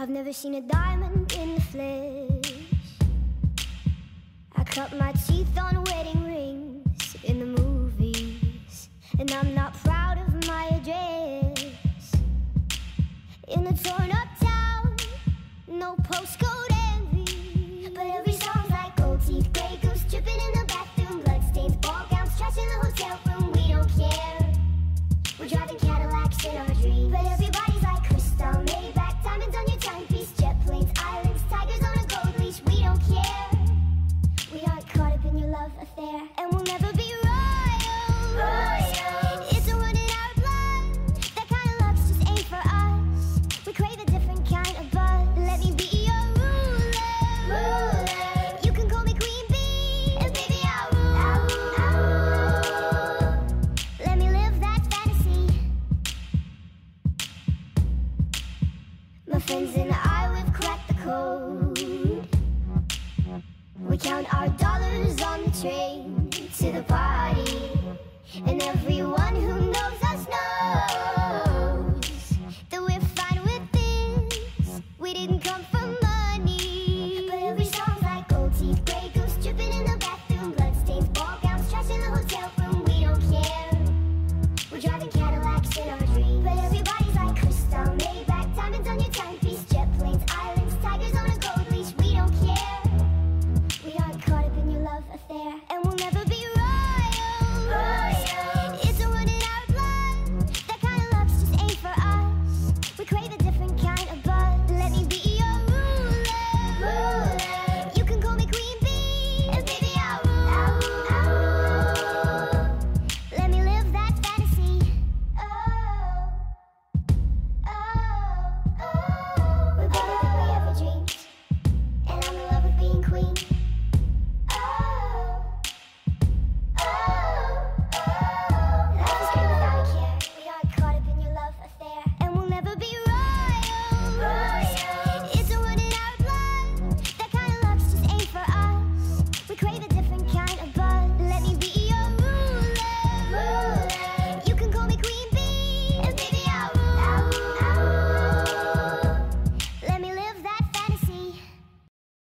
I've never seen a diamond in the flesh. I cut my teeth on wedding rings in the movies, and I'm not proud of my address. In a torn up town, no postcode envy, but every song's like gold teeth, grey goose dripping in the bathroom, bloodstains, ball gowns, trash in the hotel room. We don't care, we're driving Cadillacs in our dreams, but everybody's like crystal, Maybach, diamonds on your timepiece, jet planes, islands, tigers on a gold leash. We don't care, we aren't caught up in your love affair, and we'll never be royals. It's a run in our blood, that kind of luck's just ain't for us. We crave a different kind of buzz. Let me be your ruler. You can call me Queen Bee, and baby I'll rule. Let me live that fantasy. My friends and I, we've cracked the code. We count our dollars on the train to the party, and every